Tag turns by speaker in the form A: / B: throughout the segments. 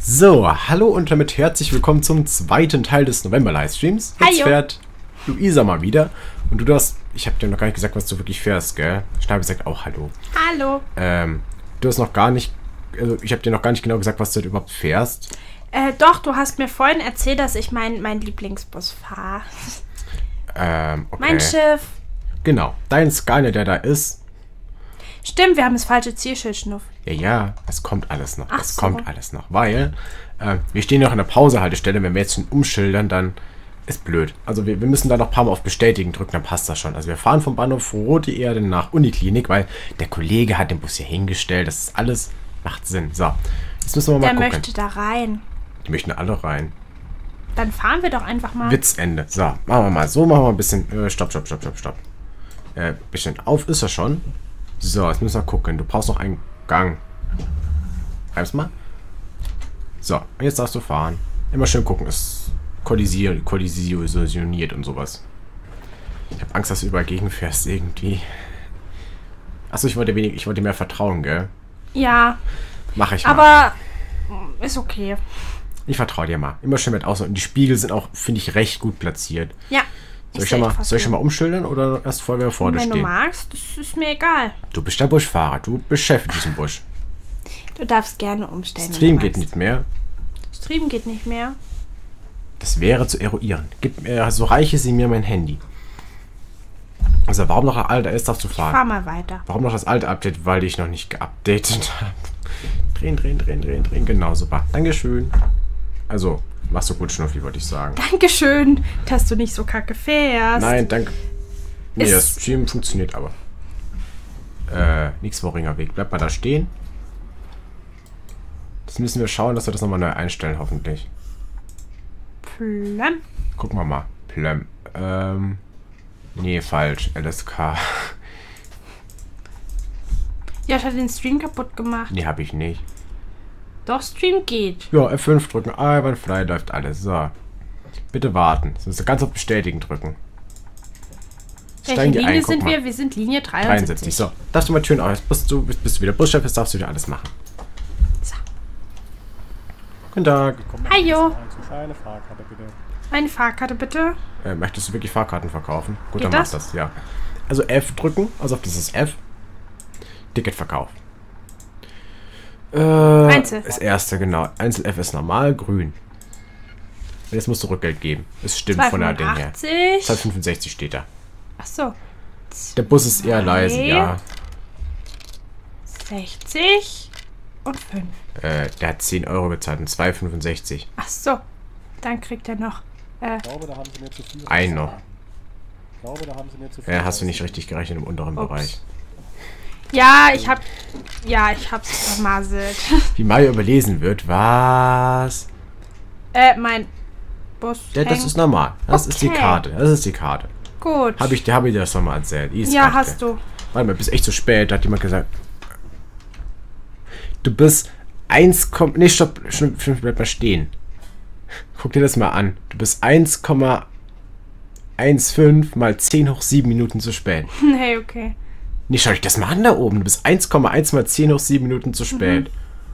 A: So, hallo und damit herzlich willkommen zum zweiten Teil des November-Livestreams. Jetzt fährt Luisa mal wieder. Und du darfst, ich habe dir noch gar nicht gesagt, was du wirklich fährst, gell? Schnabi sagt auch Hallo.
B: Hallo.
A: Du hast noch gar nicht, also ich habe dir noch gar nicht genau gesagt, was du überhaupt fährst.
B: Doch, du hast mir vorhin erzählt, dass ich meinen Lieblingsbus fahre.
A: Okay.
B: Mein Schiff.
A: Genau, dein Scania, der da ist.
B: Stimmt, wir haben das falsche Zielschild, Schnuff.
A: Ja, es kommt alles noch.
B: Ach so.
A: Kommt alles noch, weil wir stehen noch an der Pausehaltestelle. Wenn wir jetzt schon umschildern, dann ist blöd. Also wir müssen da noch ein paar Mal auf Bestätigen drücken, dann passt das schon. Also wir fahren vom Bahnhof Rote Erde nach Uniklinik, weil der Kollege hat den Bus hier hingestellt. Das ist alles, macht Sinn. So, jetzt müssen wir mal gucken.
B: Der möchte da rein.
A: Die möchten alle rein.
B: Dann fahren wir doch einfach mal.
A: Witzende. So, machen wir mal so, machen wir ein bisschen, stopp. Bisschen auf ist er schon. So, jetzt müssen wir gucken. Du brauchst noch einen Gang. Reib's mal. So, und jetzt darfst du fahren. Immer schön gucken, es kollisioniert und sowas. Ich habe Angst, dass du überall gegenfährst irgendwie. Achso, ich wollte mehr vertrauen, gell?
B: Ja.
A: Mach ich mal.
B: Aber ist okay.
A: Ich vertraue dir mal. Immer schön mit außen. Und die Spiegel sind auch, finde ich, recht gut platziert.
B: Ja.
A: Soll ich schon mal umschildern oder erst vorher vor dir stehen?
B: Wenn du magst, das ist mir egal.
A: Du bist der Buschfahrer. Du beschäftigst diesen Busch.
B: Du darfst gerne umstellen.
A: Stream geht nicht mehr.
B: Stream geht nicht mehr.
A: Das wäre zu eruieren. Gib mir, so reiche sie mir mein Handy. Also warum noch ein alter ist, darfst du fahren.
B: Fahr mal weiter.
A: Warum noch das alte Update? Weil ich noch nicht geupdatet habe. Drehen. Genau, super. Dankeschön. Also, machst du gut, Schnuffi, wollte ich sagen.
B: Dankeschön, dass du nicht so kacke fährst.
A: Nein, danke. Nee, das Stream funktioniert aber. Nix Worringer Weg. Bleib mal da stehen. Jetzt müssen wir schauen, dass wir das nochmal neu einstellen, hoffentlich.
B: Plömm.
A: Gucken wir mal. Plömm. Nee, falsch. LSK.
B: Ja, ich hatte den Stream kaputt gemacht.
A: Nee, hab ich nicht.
B: Doch, Stream geht.
A: Ja, F5 drücken. Einwandfrei läuft alles. So. Bitte warten. Jetzt müsst ihr ganz auf Bestätigen drücken.
B: Welche Linie sind wir? Wir sind Linie 73.
A: So, darfst du mal Türen auf. Bist du wieder Buschchef, jetzt darfst du wieder alles machen.
B: So.
A: Guten Tag.
B: Hallo.
C: Eine Fahrkarte bitte.
B: Eine Fahrkarte bitte.
A: Möchtest du wirklich Fahrkarten verkaufen? Gut,
B: Geht
A: dann
B: das?
A: mach das, ja. Also F drücken, also auf dieses F. Ticketverkauf.
B: Einzel.
A: Das erste, genau. Einzel F ist normal, grün. Jetzt musst du Rückgeld geben. Es stimmt von der Ding her. 265 steht da.
B: Ach so.
A: Der Bus ist eher leise, ja.
B: 60 und 5.
A: Der hat 10 Euro gezahlt und 2,65.
B: Ach so. Dann kriegt er noch.
C: Ich glaube, da haben sie mir zu viel.
A: Ein noch.
C: Ich glaube, da haben sie mir zu viel.
A: Hast du nicht richtig gerechnet im unteren Bereich.
B: Ja, ich hab's vermasselt.
A: Wie Mario überlesen wird, was?
B: Mein Bus.
A: Ja, das ist normal. Das ist die Karte. Das ist die Karte.
B: Gut.
A: Hab ich dir das nochmal erzählt.
B: Ja, hast du.
A: Warte mal, bist echt zu spät. Da hat jemand gesagt. Du bist 1, nee, stopp, bleib mal stehen. Guck dir das mal an. Du bist 1,15 mal 10 hoch 7 Minuten zu spät.
B: Nee, okay.
A: Nee, schau dich das mal an da oben. Du bist 1,1 mal 10 hoch 7 Minuten zu spät.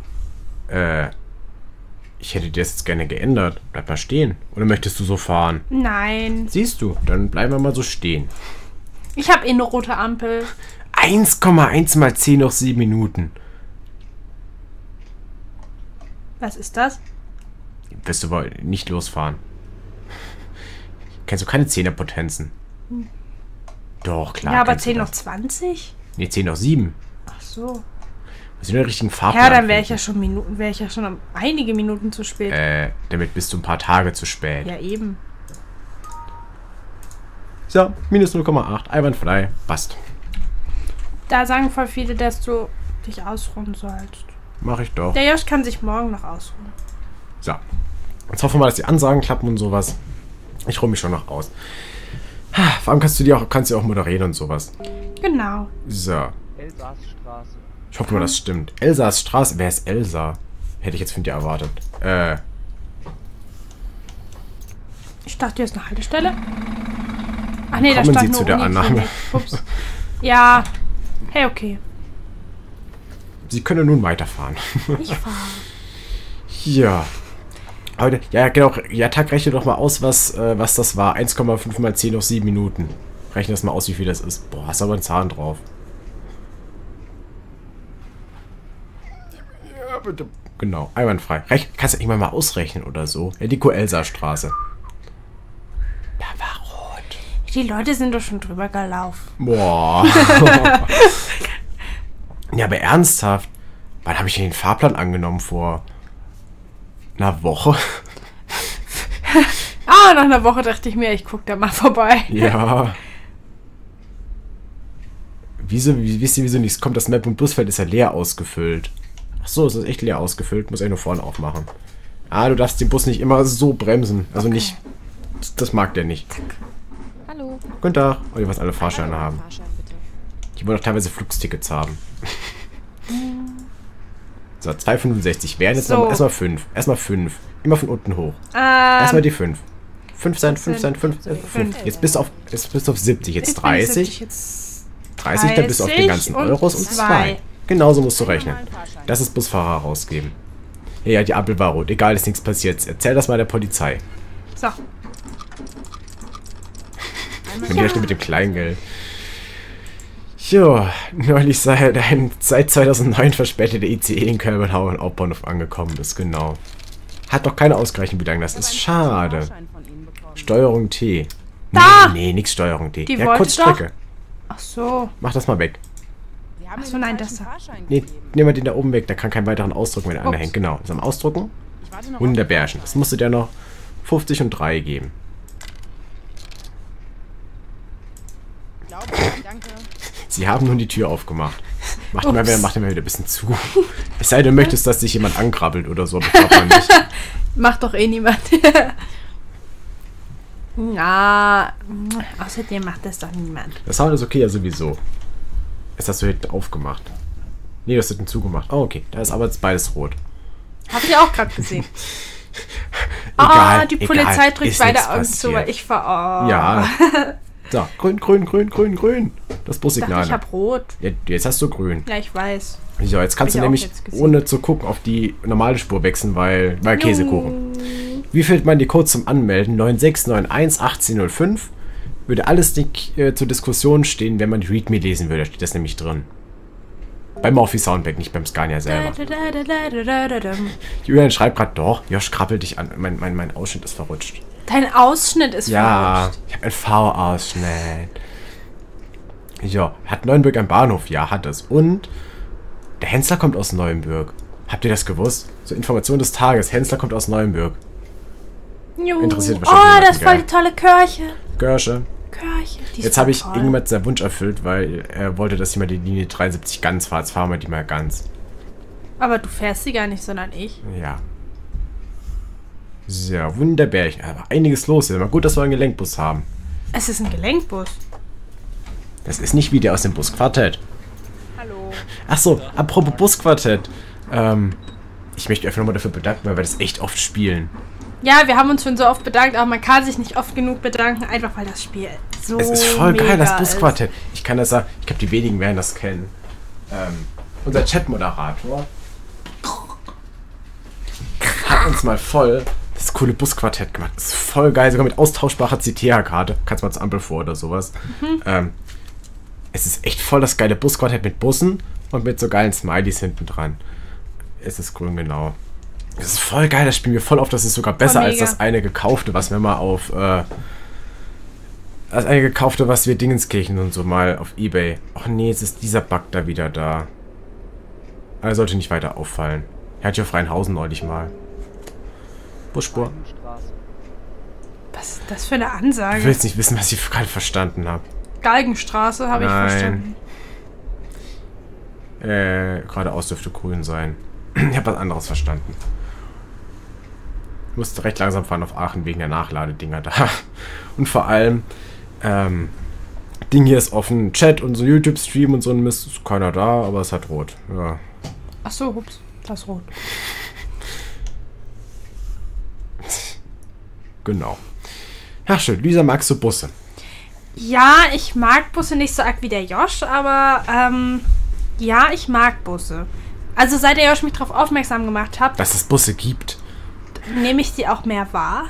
A: Ich hätte dir das jetzt gerne geändert. Bleib mal stehen. Oder möchtest du so fahren?
B: Nein.
A: Siehst du, dann bleiben wir mal so stehen.
B: Ich habe eine rote Ampel.
A: 1,1 mal 10 hoch 7 Minuten.
B: Was ist das?
A: Wirst du wohl nicht losfahren. Kennst du keine Zehnerpotenzen? Doch, klar.
B: Ja, aber 10 hoch 20?
A: Nee, 10 hoch 7.
B: Ach so.
A: Was sind den richtigen Fahrplan?
B: Ja, dann wäre ich ja schon einige Minuten zu spät.
A: Damit bist du ein paar Tage zu spät.
B: Ja, eben.
A: So, minus 0,8. Einwandfrei. Passt.
B: Da sagen voll viele, dass du dich ausruhen sollst.
A: Mach ich doch.
B: Der Josh kann sich morgen noch ausruhen.
A: So. Jetzt hoffen wir mal, dass die Ansagen klappen und sowas. Ich ruhe mich schon noch aus. Vor allem kannst du auch moderieren und sowas.
B: Genau.
A: So.
C: Elsassstraße.
A: Ich hoffe mal, das stimmt. Elsassstraße. Wer ist Elsa? Hätte ich jetzt von dir erwartet.
B: Ich dachte, hier ist eine Haltestelle. Ach nee, da
A: Kommen
B: stand
A: Sie
B: nur
A: zu der Annahme.
B: Ups. Ja. Hey, okay.
A: Sie können nun weiterfahren.
B: Ich fahre.
A: Ja. Heute, ja genau, ja, Tag, rechne doch mal aus, was das war. 1,5 mal 10 auf 7 Minuten. Rechne das mal aus, wie viel das ist. Boah, hast aber einen Zahn drauf. Ja, bitte. Genau, einwandfrei. Kannst du irgendwann mal ausrechnen oder so? Ja, die Coelsa-Straße. Da war rot.
B: Die Leute sind doch schon drüber gelaufen.
A: Boah. Ja, aber ernsthaft. Wann habe ich denn den Fahrplan angenommen? Vor einer Woche?
B: Nach einer Woche dachte ich mir, ich gucke da mal vorbei.
A: Ja. Wisst ihr, wieso nichts kommt? Das Map- und Busfeld ist ja leer ausgefüllt. Ach so, es ist echt leer ausgefüllt. Muss ich nur vorne aufmachen. Du darfst den Bus nicht immer so bremsen. Also okay. Nicht... Das mag der nicht.
B: Hallo.
A: Guten Tag. Oh, ihr wollt alle Fahrscheine haben.
D: Fahrschein, bitte.
A: Die wollen auch teilweise Flugstickets haben. So, 2,65 wären jetzt
B: So.
A: erstmal 5. Erstmal 5. Immer von unten hoch. Erstmal die 5. 5 sein, 5 sein, 5. 5. Jetzt bist du auf 70. Jetzt 30. 30, dann bist du auf den ganzen Euros und 2. Genauso musst du rechnen. Das ist Busfahrer rausgeben. Ja, die Ampel war rot. Egal, ist nichts passiert. Erzähl das mal der Polizei.
B: So.
A: Wenn die Rechte mit dem Kleingeld. Jo, neulich seit 2009 verspätete ICE in Köln-Hau und Hauptbahnhof angekommen ist, genau. Hat doch keine ausgerechnet, wie lange das ist. Schade. Steuerung T.
B: Da!
A: Nee, nix Steuerung T.
B: Die
A: Ja,
B: wollte
A: Kurzstrecke.
B: Ach so.
A: Mach das mal weg.
B: Achso, nein, das da.
A: Nee, nehmen wir den da oben weg. Da kann keinen weiteren Ausdruck mehr
B: Ups.
A: anhängen. Genau, ist am Ausdrucken. Wunderbärchen. Das musst du dir noch 50 und 3 geben.
D: Danke.
A: Sie haben nun die Tür aufgemacht. Mach den mal wieder ein bisschen zu. Es sei denn, du möchtest, dass sich jemand ankrabbelt oder so. Aber das darf man nicht.
B: Macht doch eh niemand. Na, außerdem macht das doch niemand.
A: Das Sound ist okay, ja sowieso. Jetzt hast du hinten aufgemacht. Nee, du hast hinten zugemacht. Oh, okay. Da ist aber jetzt beides rot.
B: Hab ich auch gerade gesehen.
A: Egal,
B: die Polizei
A: egal,
B: drückt
A: ist
B: beide
A: nichts
B: Augen zu, weil
A: passiert.
B: ich ver... Oh.
A: Ja. So, grün, grün, grün, grün, grün. Das
B: Ich
A: Bussignal.
B: dachte, ich hab rot.
A: Ja, jetzt hast du grün.
B: Ja, ich weiß.
A: Ja, jetzt kannst
B: Hab
A: du
B: ich auch
A: nämlich
B: jetzt gesehen.
A: ohne zu gucken auf die normale Spur wechseln, weil Käsekuchen. Wie fällt man die Codes zum Anmelden? 96911805. Würde alles nicht zur Diskussion stehen, wenn man die README lesen würde. Da steht das nämlich drin. Beim Morphy Soundback, nicht beim Scania selber. Julian schreibt gerade, doch, Josh, krabbel dich an. Mein Ausschnitt ist verrutscht.
B: Dein Ausschnitt ist
A: Ja,
B: verrutscht.
A: ich habe einen V-Ausschnitt. Ja, hat Neuenburg einen Bahnhof? Ja, hat es. Und der Hensler kommt aus Neuenburg. Habt ihr das gewusst? So Information des Tages. Hensler kommt aus Neuenburg. Interessiert wahrscheinlich
B: Oh,
A: niemanden,
B: das ist voll
A: gell?
B: die tolle Kirche.
A: Görsche.
B: Kirche. Die ist
A: Jetzt
B: voll
A: habe ich
B: toll.
A: irgendwann seinen Wunsch erfüllt, weil er wollte, dass ich mal die Linie 73 ganz fahre. Jetzt fahren wir die mal ganz.
B: Aber du fährst sie gar nicht, sondern ich.
A: Ja. So, Wunderbärchen. Aber einiges los. Ist mal gut, dass wir einen Gelenkbus haben.
B: Es ist ein Gelenkbus.
A: Das ist nicht wie der aus dem Busquartett.
B: Hallo.
A: Ach so, apropos Busquartett. Ich möchte einfach nochmal dafür bedanken, weil wir das echt oft spielen.
B: Ja, wir haben uns schon so oft bedankt, aber man kann sich nicht oft genug bedanken, einfach weil das Spiel so
A: Es ist voll geil, das
B: mega
A: Busquartett. Ich kann das sagen, ich glaube, die wenigen werden das kennen. Unser Chatmoderator hat uns mal voll das coole Busquartett gemacht. Das ist voll geil, sogar mit austauschbarer CTA-Karte. Kannst mal zur Ampel vor oder sowas. Es ist echt voll das geile Busquartett mit Bussen und mit so geilen Smileys hinten dran. Es ist grün, genau. Das ist voll geil, das spielen wir voll oft. Das ist sogar besser als
B: mega.
A: das eine gekaufte, was wir mal auf das eine gekaufte, was wir Dingenskirchen und so mal auf Ebay. Ach nee, jetzt ist dieser Bug da wieder da. Aber er sollte nicht weiter auffallen. Er hat ja auf Rheinhausen neulich mal. Busspur.
C: Straße.
B: Was ist das für eine
A: Du
B: Ansage?
A: willst nicht wissen, was ich gerade verstanden habe.
B: Galgenstraße habe ich
A: Nein.
B: verstanden.
A: Geradeaus dürfte grün sein. Ich habe was anderes verstanden. Ich musste recht langsam fahren auf Aachen wegen der Nachladedinger da. Und vor allem, Ding hier ist offen. Chat und so YouTube-Stream und so ein Mist ist keiner da, aber es hat rot. Ja.
B: Ach so, ups, das ist rot.
A: Genau. Ach schön, Lisa, magst du Busse?
B: Ja, ich mag Busse nicht so arg wie der Josh, aber ja, ich mag Busse. Also seit der Josh mich darauf aufmerksam gemacht hat,
A: Dass es Busse gibt.
B: nehme ich sie auch mehr wahr.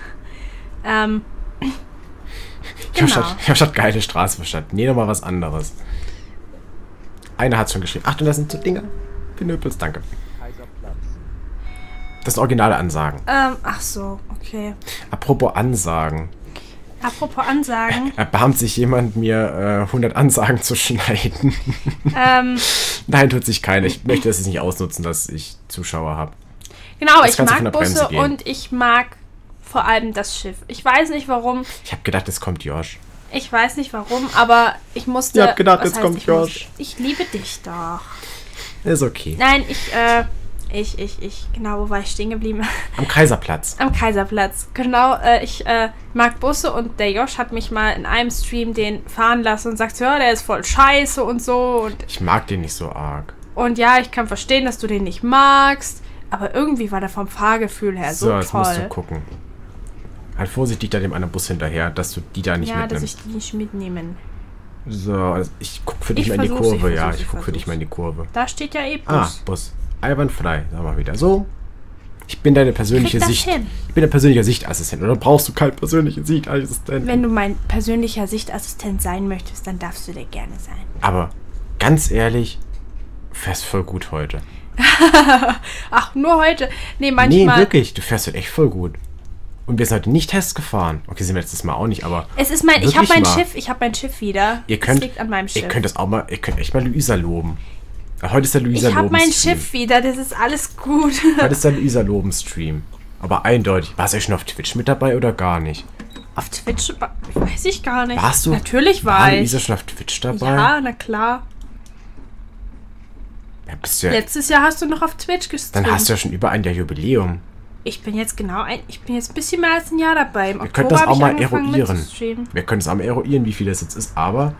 A: Ich habe statt geile Straße verstanden. Nee, nochmal was anderes. Einer hat schon geschrieben. Ach, und das sind so Dinger. Pinöpels, danke.
C: Kaiserplatz.
A: Das sind originale Ansagen.
B: Ach so, okay.
A: Apropos Ansagen.
B: Apropos Ansagen.
A: Erbarmt sich jemand, mir 100 Ansagen zu schneiden? Nein, tut sich keiner. Ich möchte es nicht ausnutzen, dass ich Zuschauer habe.
B: Genau,
A: Das
B: ich
A: kannst du von
B: mag
A: der Bremse
B: Busse
A: gehen.
B: und ich mag vor allem das Schiff. Ich weiß nicht warum.
A: Ich habe gedacht, es kommt Josh.
B: Ich weiß nicht warum, aber ich musste...
A: Ich hab gedacht,
B: was
A: jetzt
B: heißt,
A: kommt
B: ich
A: Josh.
B: musste? Ich liebe dich doch.
A: Ist okay.
B: Nein, genau, wo war ich stehen geblieben?
A: Am Kaiserplatz.
B: Am Kaiserplatz, genau. Ich mag Busse und der Josh hat mich mal in einem Stream den fahren lassen und sagt, ja, der ist voll scheiße und so. Und
A: Ich mag den nicht so arg.
B: ja, ich kann verstehen, dass du den nicht magst, aber irgendwie war der vom Fahrgefühl her so
A: jetzt musst du
B: toll.
A: gucken. Halt vorsichtig da dem anderen Bus hinterher, dass du die da nicht
B: Ja, dass
A: mitnimmst.
B: ich die nicht mitnehmen.
A: So, also ich guck für dich
B: Ich
A: mal in die
B: versuch's,
A: Kurve.
B: ich
A: Ja,
B: versuch's,
A: ich
B: ich
A: guck für dich
B: versuch's.
A: mal in die Kurve.
B: Da steht ja eh Bus.
A: Ah, Bus. Einwandfrei. Sag mal wieder. So. Ich bin deine persönliche
B: Krieg das
A: Sicht.
B: hin.
A: Ich bin der persönliche Sichtassistent. Oder brauchst du keinen persönlichen Sichtassistenten?
B: Wenn du mein persönlicher Sichtassistent sein möchtest, dann darfst du der gerne sein.
A: Aber ganz fährst voll gut heute.
B: Ach, nur heute? Nee,
A: Nee,
B: manchmal...
A: wirklich. Du fährst heute echt voll gut. Und wir sind heute nicht Tests gefahren. Okay, sind wir letztes Mal auch nicht, aber...
B: Es ist mein... Ich habe
A: Wirklich
B: mein
A: mal.
B: Schiff wieder.
A: Ihr könnt,
B: das liegt an meinem Schiff.
A: Ihr könnt echt mal Luisa loben. Heute ist der Luisa
B: Ich habe mein
A: Loben-Stream.
B: Schiff wieder, das ist alles gut.
A: Heute ist der Luisa Loben-Stream. Aber eindeutig. Warst du schon auf Twitch mit dabei oder gar nicht?
B: Auf Twitch? Weiß ich gar nicht.
A: Warst du?
B: Natürlich war
A: War
B: ich.
A: Luisa schon auf Twitch dabei?
B: Ja, na klar.
A: Ja, bist du ja,
B: Letztes Jahr hast du noch auf Twitch gestreamt.
A: dann hast du ja schon über ein Jahr Jubiläum.
B: Ich bin jetzt ein bisschen mehr als ein Jahr dabei. Im
A: Wir können
B: Oktober
A: das
B: hab
A: auch
B: ich
A: mal
B: angefangen
A: eruieren.
B: mitzustreamen.
A: Wir können es auch mal eruieren, wie viel das jetzt ist, aber...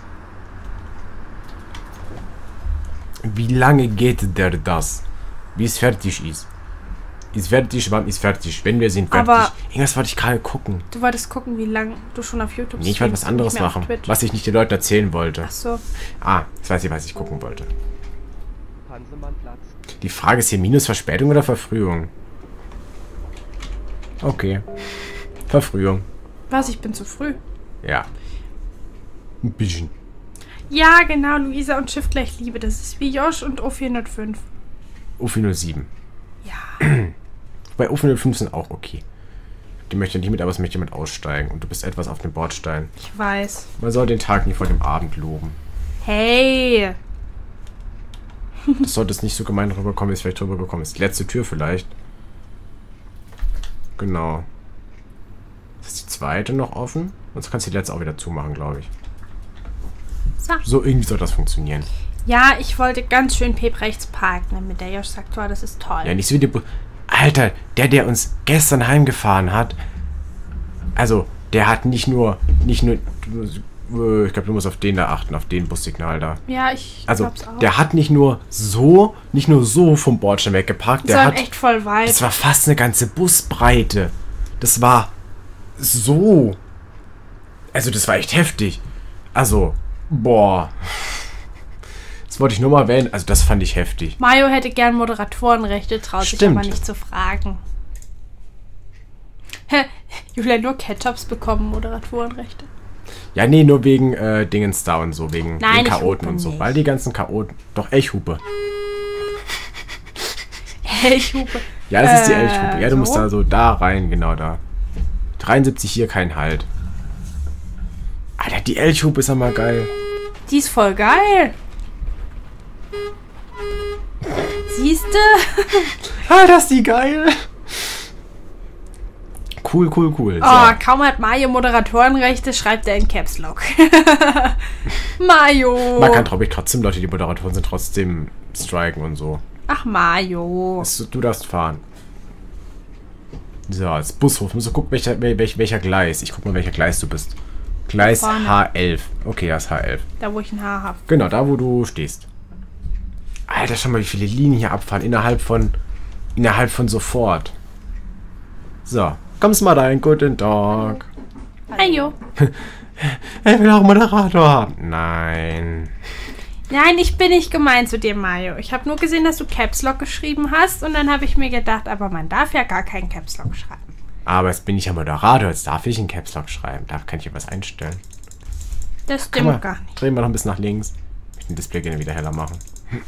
A: Wie lange geht das? Wie es fertig ist? Ist fertig, wann ist fertig? Wenn wir sind fertig.
B: Aber-
A: Irgendwas wollte ich gerade gucken.
B: Du wolltest gucken, wie lange du schon auf YouTube
A: Nee, ich wollte was
B: streamst und
A: anderes
B: nicht mehr auf
A: machen,
B: Twitch.
A: was ich nicht den Leuten erzählen wollte.
B: Ach so.
A: Ah, jetzt weiß ich, was ich gucken wollte.
C: Hansemannplatz.
A: Die Frage ist hier minus Verspätung oder Verfrühung? Okay. Verfrühung.
B: Was, ich bin zu früh.
A: Ja. Ein bisschen.
B: Ja, genau, Luisa und Schiff gleich Liebe. Das ist wie Josh und O405.
A: U407.
B: Ja.
A: Bei U405 sind auch okay. Die möchte nicht mit, aber es möchte jemand aussteigen. Und du bist etwas auf dem Bordstein.
B: Ich weiß.
A: Man soll den Tag nie vor dem Abend loben.
B: Hey.
A: Das sollte es nicht so gemein rüberkommen, wie es vielleicht rübergekommen ist. Die letzte Tür vielleicht. Genau. Ist die zweite noch offen? Sonst kannst du die letzte auch wieder zumachen, glaube ich.
B: So.
A: So irgendwie soll das funktionieren.
B: Ja, ich wollte ganz schön rechts parken, damit der Josh sagt, oh, das ist toll.
A: Ja, nicht so wie die... Alter, der uns gestern heimgefahren hat, also, der hat nicht nur, ich glaube, du musst auf den da achten, auf den Bussignal da.
B: Ja, ich
A: Also,
B: glaub's auch.
A: der hat nicht nur so vom Bordstein weggeparkt, der
B: sondern
A: hat,
B: echt voll weit.
A: das war fast eine ganze Busbreite. Das war so, also, das war echt heftig. Also, boah. Das wollte ich nur mal erwähnen, also, das fand ich heftig.
B: Mario hätte gern Moderatorenrechte, traut sich
A: Stimmt.
B: aber nicht zu fragen. Hä? Julia, nur Ketchups bekommen Moderatorenrechte.
A: Ja, nee, nur wegen Dingens da und so, wegen
B: Nein,
A: den
B: ich
A: Chaoten
B: hupe
A: und so.
B: nicht.
A: Weil die ganzen Chaoten. Doch, Elchhupe.
B: Elchhupe.
A: Ja, das ist die Elchhupe. Ja, du
B: so?
A: musst da so da rein, genau da. 73 hier kein Halt. Alter, die Elchhupe ist ja mal geil.
B: Die ist voll geil. Siehste?
A: Alter, ist die geil. Cool.
B: Oh,
A: So.
B: kaum hat Mario Moderatorenrechte, schreibt er in Caps Lock. Mario.
A: Man kann, glaube ich, trotzdem, Leute, die Moderatoren sind, trotzdem striken und so.
B: Ach, Mario.
A: Du darfst fahren. So, als Bushof. Musst du gucken, welcher Gleis. Ich guck mal, welcher Gleis du bist. Gleis
B: Vorne.
A: H11. Okay, das ist H11.
B: Da, wo ich ein Haar habe.
A: Genau, da wo du stehst. Alter, schau mal, wie viele Linien hier abfahren. Innerhalb von sofort. So, kommst mal rein. Guten Tag.
B: Mario.
A: Ich will auch einen Moderator haben. Nein.
B: Nein, ich bin nicht gemein zu dir, Mario. Ich habe nur gesehen, dass du Caps Lock geschrieben hast und dann habe ich mir gedacht, aber man darf ja gar keinen Caps Lock schreiben.
A: Aber jetzt bin ich ja Moderator, jetzt darf ich einen Caps Lock schreiben. Da kann ich ja was einstellen.
B: Das stimmt gar nicht.
A: Drehen wir noch ein bisschen nach links. Ich will den Display gerne wieder heller machen.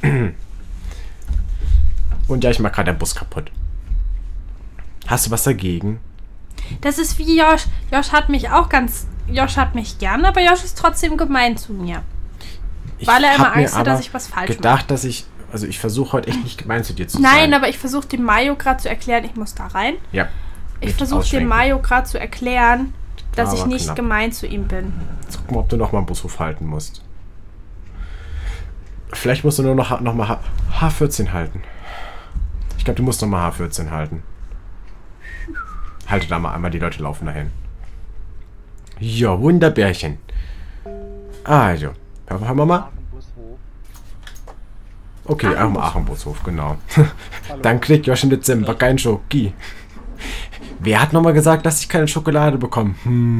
A: Und ja, ich mache gerade den Bus kaputt. Hast du was dagegen?
B: Das ist wie Josh. Josh hat mich gern, aber Josh ist trotzdem gemein zu mir. Weil er immer Angst hat, dass ich was falsch mache.
A: Gedacht, dass ich versuche heute echt nicht gemein zu dir zu sein.
B: Nein, aber ich versuche dem Mario gerade zu erklären, ich muss da rein.
A: Ja.
B: Ich versuche dem Mario gerade zu erklären, dass
A: Aber
B: ich nicht
A: knapp.
B: gemein zu ihm bin.
A: Jetzt guck mal, ob du noch mal einen Bushof halten musst. Vielleicht musst du nur noch mal H14 halten. Ich glaube, du musst noch mal H14 halten. Halte da mal einmal, die Leute laufen dahin. Ja, Wunderbärchen. Also, haben wir mal?
C: Aachen-Bushof.
A: Okay, am Aachen-Bushof, genau. Dann kriegt Josh im Dezember kein Schoki. Wer hat nochmal gesagt, dass ich keine Schokolade bekomme?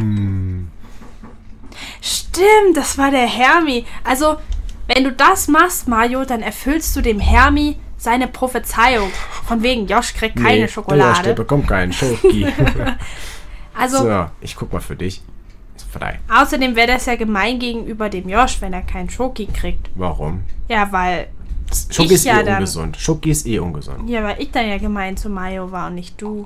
B: Stimmt, das war der Hermi. Also, wenn du das machst, Mario, dann erfüllst du dem Hermi seine Prophezeiung. Von wegen, Josh kriegt keine
A: Der
B: Schokolade.
A: Josh bekommt keinen Schoki.
B: Also,
A: So, ich guck mal für dich. Ist frei.
B: außerdem wäre das ja gemein gegenüber dem Josh, wenn er keinen Schoki kriegt.
A: Warum?
B: Ja, weil
A: Schoki ist
B: ja
A: eh
B: dann-
A: ungesund. Schoki ist eh ungesund.
B: weil ich dann ja gemein zu Mario war und nicht du.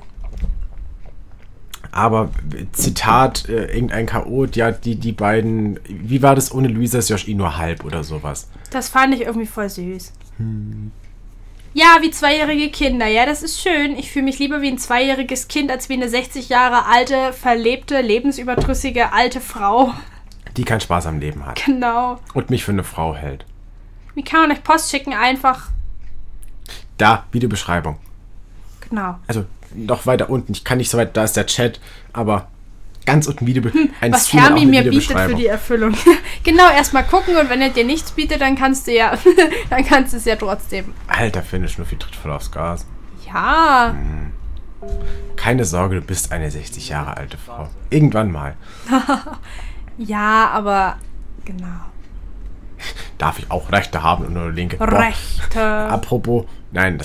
A: Aber, Zitat, irgendein Chaot, ja, die beiden, wie war das ohne Luisa ist Josh eh nur halb oder sowas?
B: Das fand ich irgendwie voll süß. Ja, wie zweijährige Kinder. Ja, das ist schön. Ich fühle mich lieber wie ein zweijähriges Kind als wie eine 60 Jahre alte, verlebte, lebensüberdrüssige alte Frau.
A: Die keinen Spaß am Leben hat.
B: Genau.
A: Und mich für eine Frau hält.
B: Wie kann man euch Post schicken? Einfach.
A: Da, Videobeschreibung.
B: Genau.
A: Also, noch weiter unten. Ich kann nicht so weit, da ist der Chat, aber ganz unten ein
B: Was
A: Stream, auch
B: Hermi
A: eine
B: mir bietet für
A: Videobeschreibung.
B: die Erfüllung. Genau, erstmal gucken und wenn er dir nichts bietet, dann kannst du ja. Dann kannst du es ja trotzdem.
A: Alter, finde ich nur viel Tritt voll aufs Gas.
B: Ja.
A: Keine Sorge, du bist eine 60 Jahre alte Frau. Irgendwann mal.
B: Ja, aber. Genau.
A: Darf ich auch Rechte haben und nur linke? Boah.
B: Rechte.
A: Apropos, nein.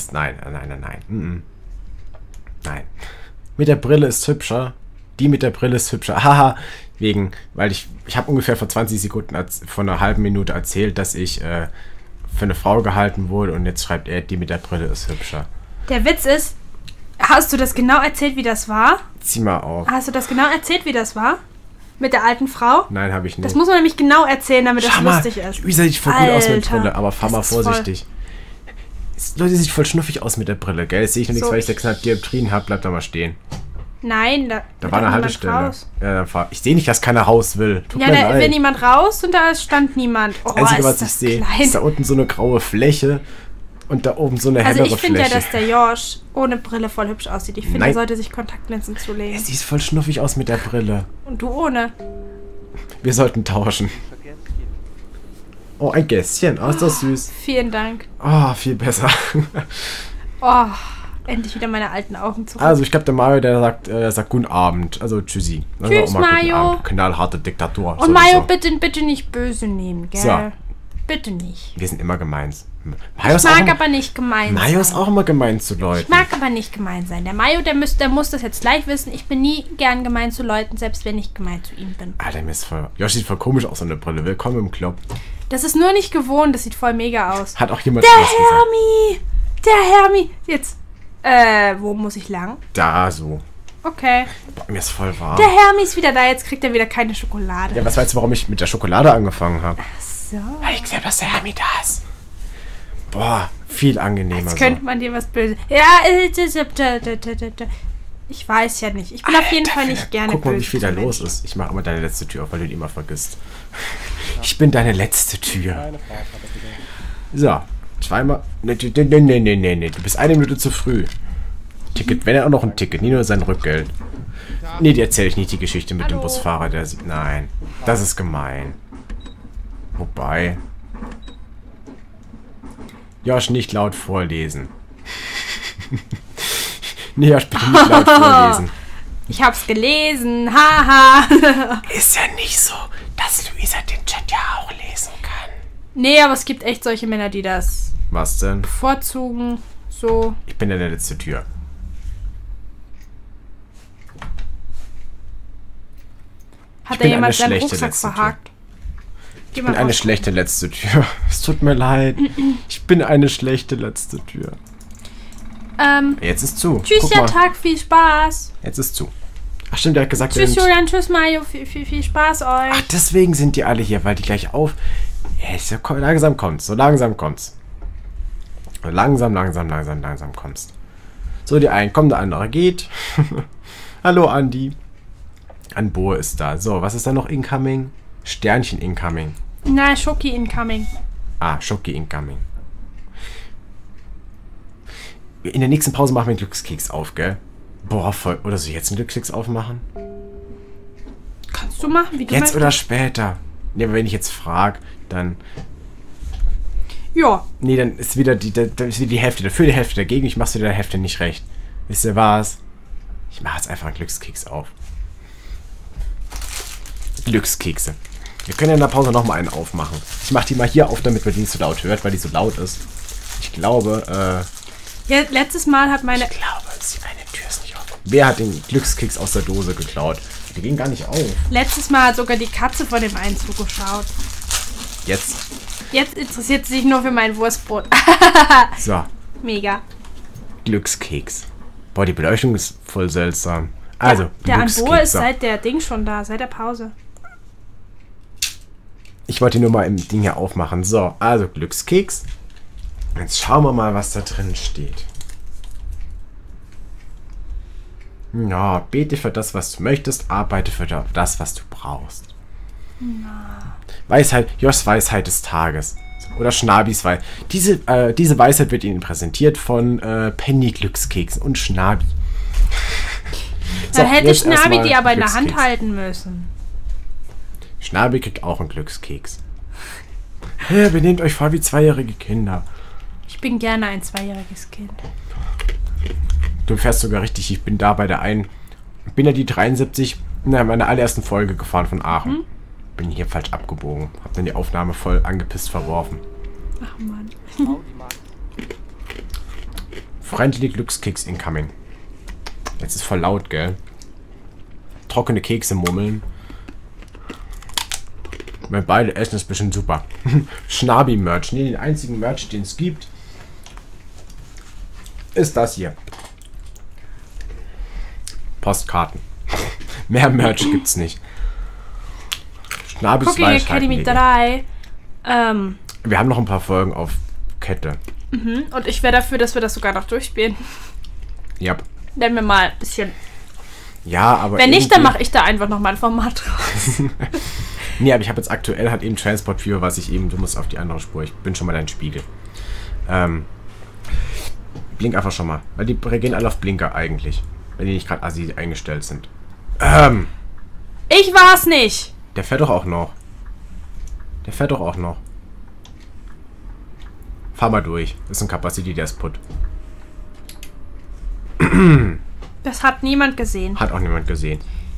A: Nein. Mit der Brille ist hübscher. Die mit der Brille ist hübscher. Haha. Weil ich habe ungefähr vor 20 Sekunden, vor einer halben Minute erzählt, dass ich für eine Frau gehalten wurde und jetzt schreibt er, die mit der Brille ist hübscher.
B: Der Witz ist, hast du das genau erzählt, wie das war?
A: Zieh mal auf.
B: Hast du das genau erzählt, wie das war? Mit der alten Frau?
A: Nein, habe ich nicht.
B: Das muss man nämlich genau erzählen, damit das
A: Schau mal,
B: lustig ist.
A: Luisa sieht voll gut aus mit
B: Alter,
A: Brille, aber fahr mal
B: das ist voll-
A: vorsichtig. Leute, sieht voll schnuffig aus mit der Brille, gell? Jetzt sehe ich noch nichts,
B: So,
A: weil ich 600 Dioptrien habe. Bleib da mal stehen.
B: Nein,
A: Da
B: wird
A: war
B: doch
A: eine
B: niemand
A: Haltestelle.
B: raus.
A: Ja, dann fahr. Ich sehe nicht, dass keiner raus will. Tut
B: Ja,
A: mir
B: da will
A: leid.
B: niemand raus und da stand niemand. Oh,
A: Das Einzige,
B: ist
A: was ich
B: das
A: sehe,
B: klein.
A: ist da unten so eine graue Fläche und da oben so eine
B: Also
A: hellere
B: ich finde ja,
A: Fläche.
B: dass der Josh ohne Brille voll hübsch aussieht. Ich finde,
A: Nein.
B: er sollte sich Kontaktlinsen zulegen.
A: Sie ist voll schnuffig aus mit der Brille.
B: Und du ohne.
A: Wir sollten tauschen.
C: Vergesst
A: Oh, ein Gässchen. Oh, ist das süß.
B: Vielen Dank.
A: Oh, viel besser.
B: Oh, endlich wieder meine alten Augen zurück.
A: Also, ich glaube, der Mario, der sagt guten Abend. Also, tschüssi. Also,
B: Tschüss,
A: auch mal guten
B: Mario.
A: Abend. Knallharte Diktatur.
B: Und Mario, bitte nicht böse nehmen, gell?
A: So.
B: Bitte nicht.
A: Wir sind immer gemein. Mario
B: Ich
A: ist auch
B: mag
A: immer-
B: aber nicht gemein
A: Mario ist
B: sein.
A: auch immer gemein zu Leuten.
B: Ich mag aber nicht gemein sein. Der Mario, der muss das jetzt gleich wissen. Ich bin nie gern gemein zu Leuten, selbst wenn ich gemein zu ihm bin.
A: Alter, mir ist voll... Josh sieht voll komisch aus, so eine Brille. Willkommen im Club.
B: Das ist nur nicht gewohnt. Das sieht voll mega aus.
A: Hat auch jemand
B: Der
A: was gesagt.
B: Hermi! Der Hermi! Jetzt, wo muss ich lang?
A: Da, so.
B: Okay.
A: Boah, mir ist voll warm.
B: Der Hermi ist wieder da. Jetzt kriegt er wieder keine Schokolade.
A: Ja, was weißt du, warum ich mit der Schokolade angefangen habe?
B: So.
A: Weil ich gesehen habe, dass der Hermi da ist. Boah, viel angenehmer
B: Jetzt
A: so.
B: könnte man dir was böse... Ja, ich weiß ja nicht. Ich bin auf jeden Fall nicht gerne
A: Guck mal,
B: böse
A: wie viel da
B: zu
A: los
B: Menschen.
A: ist. Ich mache immer deine letzte Tür auf, weil du die immer vergisst. Ich bin deine letzte Tür. So, zweimal... Nee. Du bist eine Minute zu früh. Ticket, wenn er auch noch ein Ticket, nie nur sein Rückgeld. Nee, die erzähle ich nicht, die Geschichte mit dem Busfahrer, der sieht... Nein, das ist gemein. Wobei... Josh, nicht laut vorlesen. Nee, Josh, bitte nicht laut vorlesen.
B: Ich hab's gelesen. Haha.
A: Ist ja nicht so, dass Luisa den Chat ja auch lesen kann.
B: Nee, aber es gibt echt solche Männer, die das
A: Was denn?
B: bevorzugen. So.
A: Ich bin ja der letzte Tür.
B: Hat
A: bin
B: da jemand
A: eine
B: seinen
A: schlechte
B: Rucksack
A: letzte Tür.
B: verhakt? Geh
A: Ich
B: mal
A: bin eine
B: raus.
A: schlechte letzte Tür. Es tut mir leid. Ich bin eine schlechte letzte Tür. Jetzt ist zu.
B: Tschüss,
A: Guck
B: ja,
A: mal.
B: Tag, viel Spaß.
A: Jetzt ist zu. Ach stimmt, der hat gesagt,
B: Tschüss,
A: der-
B: Julian, tschüss, Mario, viel Spaß euch.
A: Ach, deswegen sind die alle hier, weil die gleich auf... Ja, langsam kommt's. So langsam kommt's. Langsam kommt's. So, die einen kommen, der andere geht. Hallo, Andi. Anbo ist da. So, was ist da noch incoming? Sternchen incoming.
B: Na, Schoki incoming.
A: Ah, Schoki incoming. In der nächsten Pause machen wir einen Glückskeks auf, gell? Boah, voll. Oder soll ich jetzt einen Glückskeks aufmachen?
B: Kannst du machen, wie du
A: Jetzt
B: möchtest.
A: oder später? Nee, aber wenn ich jetzt frage, dann...
B: Ja,
A: Nee, dann ist wieder die Hälfte dafür, die Hälfte dagegen. Ich mach's wieder der Hälfte nicht recht. Wisst ihr was? Ich mache jetzt einfach einen Glückskeks auf. Glückskekse. Wir können ja in der Pause nochmal einen aufmachen. Ich mache die mal hier auf, damit man die nicht so laut hört, weil die so laut ist. Ich glaube,
B: ja, letztes Mal hat meine...
A: die eine Tür ist nicht offen. Wer hat den Glückskeks aus der Dose geklaut? Die gehen gar nicht auf.
B: Letztes Mal hat sogar die Katze vor dem einen zugeschaut.
A: Jetzt.
B: Jetzt interessiert sie sich nur für mein Wurstbrot.
A: So,
B: Mega.
A: Glückskeks. Boah, die Beleuchtung ist voll seltsam. Also,
B: Der Anbo
A: Glückskeks.
B: ist seit der Ding schon da, seit der Pause.
A: Ich wollte nur mal im Ding hier aufmachen. So, also Glückskeks. Jetzt schauen wir mal, was da drin steht. Ja, bete für das, was du möchtest, arbeite für das, was du brauchst. Weisheit, Joschs Weisheit des Tages. Oder Schnabis Weisheit. Diese Weisheit wird Ihnen präsentiert von Penny Glückskeksen und Schnabi.
B: Da hätte
A: jetzt
B: Schnabi
A: erstmal
B: die aber in der Hand
A: Glückskeks.
B: halten müssen.
A: Schnabi kriegt auch einen Glückskeks. Ja, benehmt euch vor wie zweijährige Kinder.
B: Ich bin gerne ein 2-jähriges Kind.
A: Du fährst sogar richtig. Ich bin da bei der einen. Ich bin ja die 73 in meiner allerersten Folge gefahren von Aachen. Bin hier falsch abgebogen. Hab dann die Aufnahme voll angepisst verworfen.
B: Ach Mann.
C: Audi Max.
A: Friendly Glückskeks incoming. Jetzt ist voll laut, gell? Trockene Kekse murmeln. Wenn beide essen, ist bestimmt super. Schnabi-Merch. Nee, den einzigen Merch, den es gibt, ist das hier. Postkarten. Mehr Merch gibt's nicht. Schnabis
B: Cooking Academy 3.
A: Wir haben noch ein paar Folgen auf Kette.
B: Und ich wäre dafür, dass wir das sogar noch durchspielen.
A: Ja.
B: Nennen wir mal ein bisschen.
A: Ja, aber
B: Wenn nicht, dann
A: irgendwie-
B: mache ich da einfach nochmal ein Format draus.
A: Nee, aber ich habe jetzt aktuell halt eben Transport Fever, was ich eben, du musst auf die andere Spur. Ich bin schon mal dein Spiegel. Blink einfach schon mal. Weil die reagieren alle auf Blinker eigentlich. Wenn die nicht gerade assi eingestellt sind.
B: Ich war's nicht.
A: Der fährt doch auch noch. Der fährt doch auch noch. Fahr mal durch. Das ist ein Capacity, der ist putt.
B: Das hat niemand gesehen.
A: Hat auch niemand gesehen.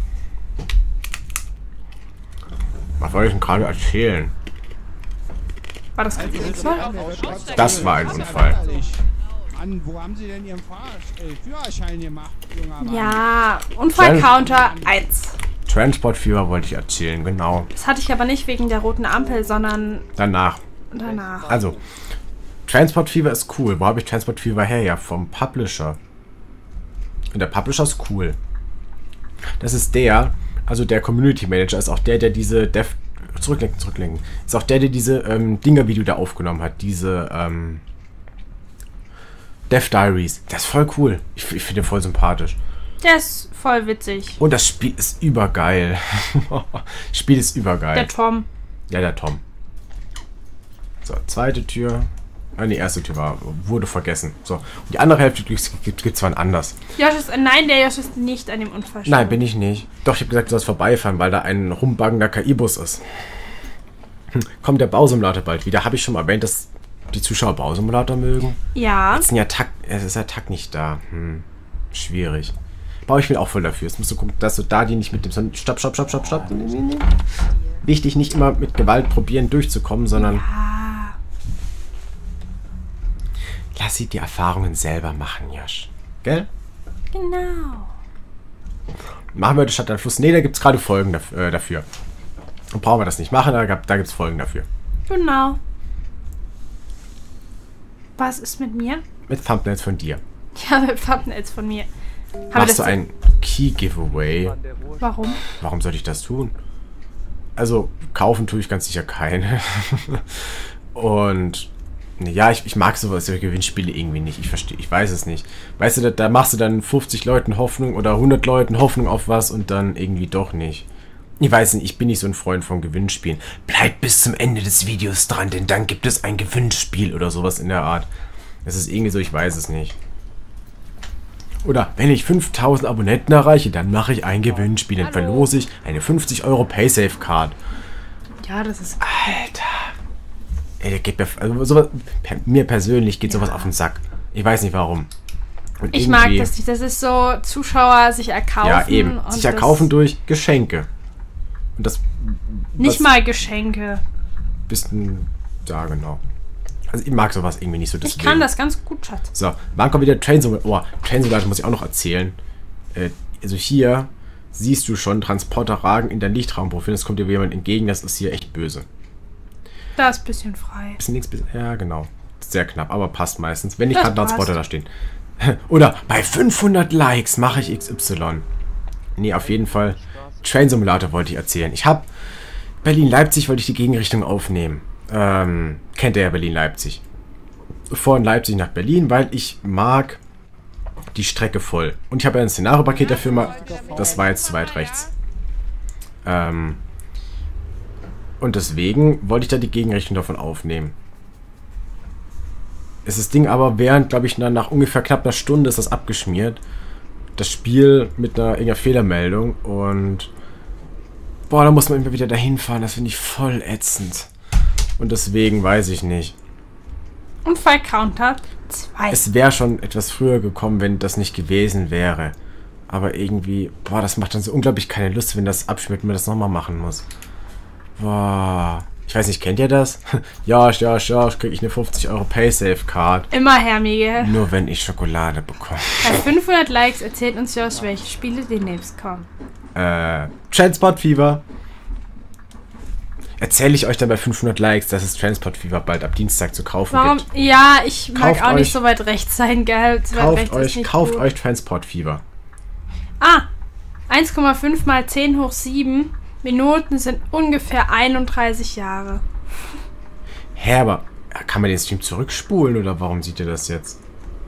A: Was wollte ich denn gerade erzählen?
B: War das kein Unfall?
A: Das war ein Unfall.
D: Mann, wo haben Sie denn Ihren Führerschein gemacht, junger Mann?
B: Ja, Unfallcounter 1.
A: Transport Fever wollte ich erzählen, genau.
B: Das hatte ich aber nicht wegen der roten Ampel, sondern
A: Danach.
B: danach.
A: Also, Transport Fever ist cool. Wo habe ich Transport Fever her? Ja, vom Publisher. Und der Publisher ist cool. Das ist der, also der Community Manager ist auch der diese Zurücklenken. Ist auch der diese Dinger, wie du da aufgenommen hat. Diese Dev Diaries. Das ist voll cool. Ich finde den voll sympathisch.
B: Der ist voll witzig.
A: Und das Spiel ist übergeil. Das Spiel ist übergeil.
B: Der Tom.
A: Ja, der Tom. So, zweite Tür. Ah, die erste Tür wurde vergessen. So, und die andere Hälfte gibt's wann anders.
B: Josh ist, nein, der Josh ist nicht an dem Unfall schuld.
A: Nein, bin ich nicht. Doch, ich habe gesagt, du sollst vorbeifahren, weil da ein rumbaggender KI-Bus ist. Kommt der Bausimulator bald wieder. Habe ich schon mal erwähnt, dass die Zuschauer Bausimulator mögen?
B: Ja.
A: Jetzt ist der Takt nicht da. Schwierig. Aber ich bin auch voll dafür. Jetzt musst du gucken, dass du da die nicht mit dem... Stopp. Nee. Wichtig, nicht immer mit Gewalt probieren durchzukommen, sondern...
B: Ja.
A: lass sie die Erfahrungen selber machen, Josh. Gell?
B: Genau.
A: Machen wir das statt am Fluss. Nee, da gibt es gerade Folgen dafür. Und brauchen wir das nicht machen, da gibt es Folgen dafür.
B: Genau. Was ist mit mir?
A: Mit Thumbnails von dir.
B: Ja, mit Thumbnails von mir.
A: Machst du ein Key-Giveaway?
B: Warum?
A: Warum sollte ich das tun? Also, kaufen tue ich ganz sicher keine. Und ja, ich mag sowas, solche Gewinnspiele irgendwie nicht. Ich weiß es nicht. Weißt du, da machst du dann 50 Leuten Hoffnung oder 100 Leuten Hoffnung auf was und dann irgendwie doch nicht. Ich weiß nicht, ich bin nicht so ein Freund von Gewinnspielen. Bleib bis zum Ende des Videos dran, denn dann gibt es ein Gewinnspiel oder sowas in der Art. Das ist irgendwie so, ich weiß es nicht. Oder wenn ich 5000 Abonnenten erreiche, dann mache ich ein Gewinnspiel. Dann verlose ich eine 50 € Paysafe-Card.
B: Ja, das ist...
A: Alter. Ey, der geht mir... Also sowas, mir persönlich geht sowas auf den Sack. Ich weiß nicht warum. Und
B: ich mag das nicht. Das ist so, Zuschauer sich erkaufen.
A: Ja, eben. Sich erkaufen durch Geschenke. Und das...
B: Nicht mal Geschenke.
A: Bisschen... Ja, genau. Also ich mag sowas irgendwie nicht so. Deswegen.
B: Ich kann das ganz gut, Schatz.
A: So, wann kommt wieder Train Simulator? Oh, Train Simulator muss ich auch noch erzählen. Also hier siehst du schon Transporter ragen in dein Lichtraumprofil. Es kommt dir jemand entgegen, das ist hier echt böse.
B: Da ist ein bisschen frei.
A: Bisschen nichts, ja genau. Sehr knapp, aber passt meistens, wenn nicht gerade Transporter da stehen. Oder bei 500 Likes mache ich XY. Nee, auf jeden Fall. Train Simulator wollte ich erzählen. Ich habe Berlin-Leipzig, wollte ich die Gegenrichtung aufnehmen. Kennt ihr ja Berlin-Leipzig. Von Leipzig nach Berlin, weil ich mag die Strecke voll. Und ich habe ja ein Szenario-Paket der Firma. Das war jetzt zu weit rechts. Und deswegen wollte ich da die Gegenrichtung davon aufnehmen. Ist das Ding aber glaube ich, nach ungefähr knapp einer Stunde ist das abgeschmiert. Das Spiel mit irgendeiner Fehlermeldung. Und boah, da muss man immer wieder dahin fahren. Das finde ich voll ätzend. Und deswegen weiß ich nicht.
B: Unfall-Counter 2.
A: Es wäre schon etwas früher gekommen, wenn das nicht gewesen wäre. Aber irgendwie, boah, das macht dann so unglaublich keine Lust, wenn das abschmiert und man das nochmal machen muss. Boah. Ich weiß nicht, kennt ihr das? Ja, kriege ich eine 50 € Paysafe-Card.
B: Immer her, Miguel.
A: Nur wenn ich Schokolade bekomme.
B: Bei 500 Likes erzählt uns Josh, welche Spiele demnächst kommen.
A: Transport Fever. Erzähle ich euch dann bei 500 Likes, dass es Transport Fever bald ab Dienstag zu kaufen gibt.
B: Ja, ich mag auch nicht so weit rechts sein, gell?
A: Kauft euch Transport Fever.
B: 1,5 mal 10 hoch 7 Minuten sind ungefähr 31 Jahre.
A: Hä, aber kann man den Stream zurückspulen oder warum sieht ihr das jetzt?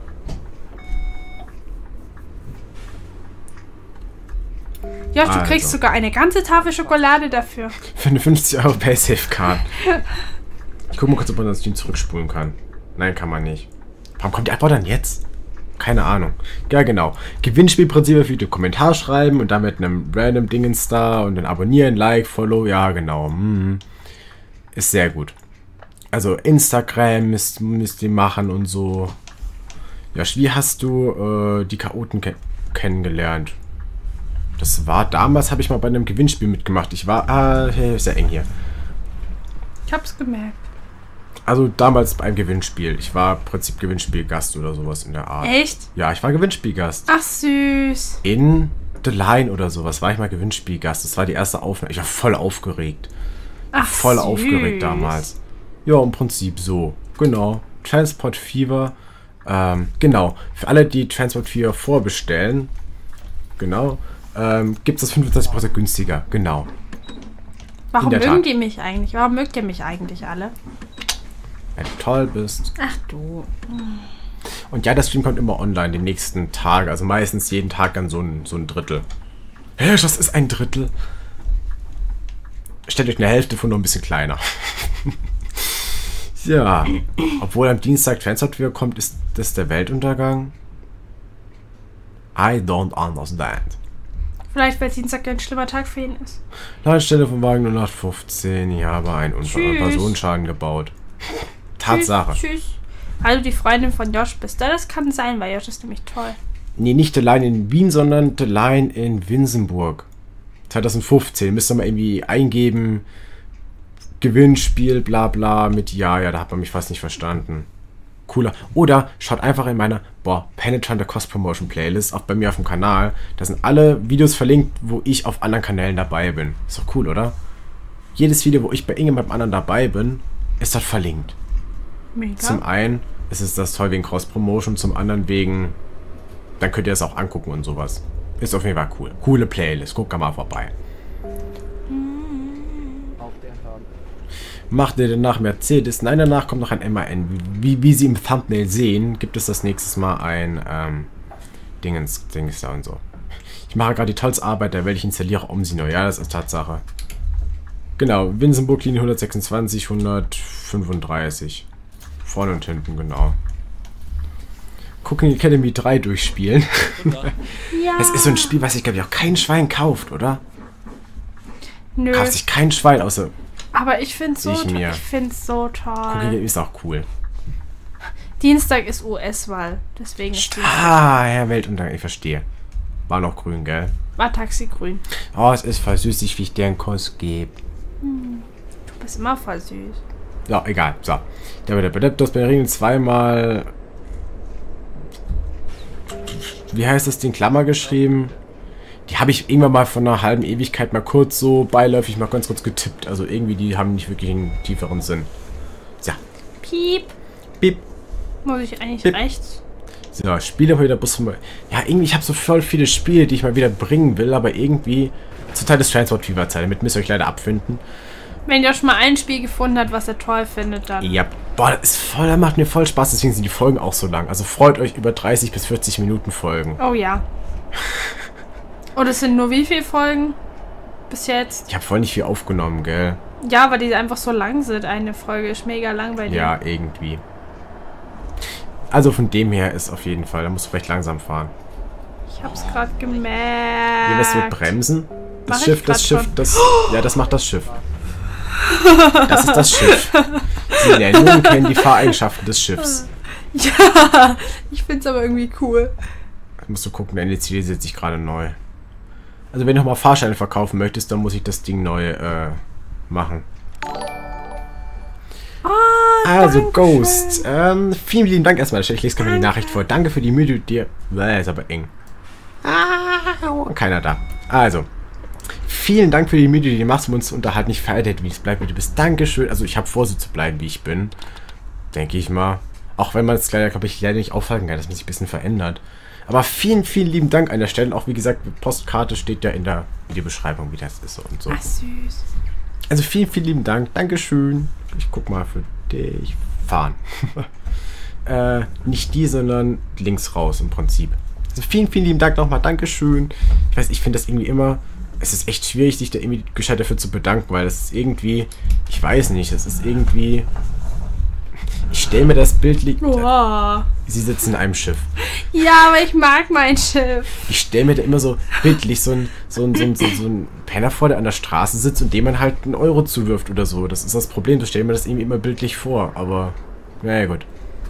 B: Josh, du kriegst sogar eine ganze Tafel Schokolade dafür.
A: Für eine 50 € Paysafe-Card. Ich gucke mal kurz, ob man den Stream zurückspulen kann. Nein, kann man nicht. Warum kommt die Antwort dann jetzt? Keine Ahnung. Ja, genau. Gewinnspielprinzip für Video, Kommentar schreiben und dann mit einem random Dingens da und dann abonnieren, Like, Follow. Ja, genau. Ist sehr gut. Also Instagram müsst ihr machen und so. Ja, wie hast du die Chaoten kennengelernt? Das war damals, habe ich mal bei einem Gewinnspiel mitgemacht. Ich war, ist ja eng hier.
B: Ich hab's gemerkt.
A: Also damals beim Gewinnspiel. Ich war im Prinzip Gewinnspielgast oder sowas in der Art.
B: Echt?
A: Ja, ich war Gewinnspielgast.
B: Ach, süß.
A: In The Line oder sowas war ich mal Gewinnspielgast. Das war die erste Aufnahme. Ich war voll aufgeregt.
B: Ach,
A: voll
B: süß.
A: Aufgeregt damals. Ja, im Prinzip so. Genau. Transport Fever. Genau. Für alle, die Transport Fever vorbestellen, genau, gibt es das 25% günstiger. Genau.
B: Warum mögen die mich eigentlich? Warum mögt ihr mich eigentlich alle?
A: Wenn du toll bist.
B: Ach du.
A: Und ja, der Stream kommt immer online, die nächsten Tage. Also meistens jeden Tag dann so ein Drittel. Hä, das ist ein Drittel? Stellt euch eine Hälfte von nur ein bisschen kleiner. Ja. Obwohl am Dienstag Transport wieder kommt, ist das der Weltuntergang? I don't understand.
B: Vielleicht, weil Dienstag ein schlimmer Tag für ihn ist.
A: Ladestelle von Wagen 0815. Ich habe einen Unfall und Personenschaden gebaut. Tatsache.
B: Tschüss. Also die Freundin von Josh bist du. Das kann sein, weil Josh ist nämlich toll.
A: Nee, nicht The Line in Wien, sondern The Line in Winsenburg. 2015. Müsst ihr mal irgendwie eingeben. Gewinnspiel, bla bla, mit ja, da hat man mich fast nicht verstanden. cooler. Oder schaut einfach in meiner, Penetrante Cost Promotion Playlist, auch bei mir auf dem Kanal. Da sind alle Videos verlinkt, wo ich auf anderen Kanälen dabei bin. Ist doch cool, oder? Jedes Video, wo ich bei irgendjemandem anderen dabei bin, ist dort verlinkt.
B: Mega.
A: Zum einen ist es das toll wegen Cross Promotion, zum anderen wegen, dann könnt ihr es auch angucken und sowas. Ist auf jeden Fall cool. Coole Playlist, guckt mal vorbei.
C: Auf der Hand.
A: Macht ihr danach Mercedes? Nein, danach kommt noch ein MAN. Wie Sie im Thumbnail sehen, gibt es das nächstes Mal ein Dingens da und so. Ich mache gerade die Tolls-Arbeit der Welt, ich installiere Omsino. Ja, das ist Tatsache. Genau, Winsenburg-Linie 126, 135. Vorne und hinten, genau. Cooking Academy 3 durchspielen.
B: Ja.
A: Es ist so ein Spiel, was sich, glaube ich, auch kein Schwein kauft, oder?
B: Nö.
A: Kauft sich kein Schwein, außer
B: Aber ich finde es so,
A: Ich mir.
B: so toll.
A: Cooking ist auch cool.
B: Dienstag ist US-Wahl. Deswegen ist
A: Ja, Weltuntergang, ich verstehe. War noch grün, gell?
B: war Taxi grün.
A: Oh, es ist voll süßig, wie ich dir einen Kuss gebe.
B: Du bist immer voll süß.
A: Ja, egal. So. Du hast bei den Regeln zweimal. Wie heißt das Ding? Klammer geschrieben. Die habe ich irgendwann mal von einer halben Ewigkeit mal kurz so beiläufig mal ganz kurz getippt. Also irgendwie, die haben nicht wirklich einen tieferen Sinn. So.
B: Piep.
A: Piep.
B: Muss ich eigentlich
A: Piep.
B: rechts?
A: So, Spiele wieder Bus. Ja, irgendwie, ich habe so voll viele Spiele, die ich mal wieder bringen will, aber irgendwie. Zurzeit ist Transport Fever Zeit. Damit müsst ihr euch leider abfinden.
B: Wenn ihr schon mal ein Spiel gefunden habt, was ihr toll findet, dann.
A: Ja, boah, das ist voll, das macht mir voll Spaß, deswegen sind die Folgen auch so lang. Also freut euch über 30 bis 40 Minuten Folgen.
B: Oh ja. Und es sind nur wie viele Folgen bis jetzt?
A: Ich habe voll nicht viel aufgenommen, gell?
B: Ja, weil die einfach so lang sind. Eine Folge ist mega lang bei dir.
A: Ja, irgendwie. Also von dem her ist auf jeden Fall, da musst du vielleicht langsam fahren.
B: Ich hab's gerade
A: Wie
B: gemerkt.
A: was mit Bremsen? Das
B: Mach
A: Schiff,
B: ich
A: das
B: grad
A: Schiff,
B: schon.
A: das... Ja, das macht das Schiff. Das ist das Schiff. Sie lernen nun kennen die Fahreigenschaften des Schiffs.
B: Ja, ich find's aber irgendwie cool.
A: Musst du gucken, deine CD setzt sich gerade neu. Also wenn du nochmal Fahrscheine verkaufen möchtest, dann muss ich das Ding neu machen. Also
B: danke
A: Ghost, vielen lieben Dank erstmal. Ich lese gerade mal die Nachricht vor. Danke für die Mühe, die dir... Ist aber eng. Keiner da. Also, vielen Dank für die Mühe, die du machst, um uns zu unterhalten. Ich feiere wie es bleibt, wie du bist. Dankeschön. Also ich habe vor, so zu bleiben, wie ich bin. Denke ich mal. Auch wenn man es leider, glaube ich, leider nicht aufhalten kann, dass man sich ein bisschen verändert. Aber vielen, vielen lieben Dank an der Stelle. Und auch wie gesagt, Postkarte steht ja in der Videobeschreibung, wie das ist und so.
B: Ach, süß.
A: Also vielen, vielen lieben Dank. Dankeschön. Ich guck mal für dich. Fahren. Nicht die, sondern links raus im Prinzip. Also vielen, vielen lieben Dank nochmal. Dankeschön. Ich weiß, ich finde das irgendwie immer... Es ist echt schwierig, dich da irgendwie gescheit dafür zu bedanken, weil das ist irgendwie... Ich weiß nicht, es ist irgendwie... Ich stelle mir das bildlich...
B: Wow.
A: Sie sitzen in einem Schiff.
B: Ja, aber ich mag mein Schiff.
A: Ich stelle mir da immer so bildlich so ein Penner vor, der an der Straße sitzt und dem man halt einen Euro zuwirft oder so. Das ist das Problem. Du stellst mir das irgendwie immer bildlich vor, aber naja, gut.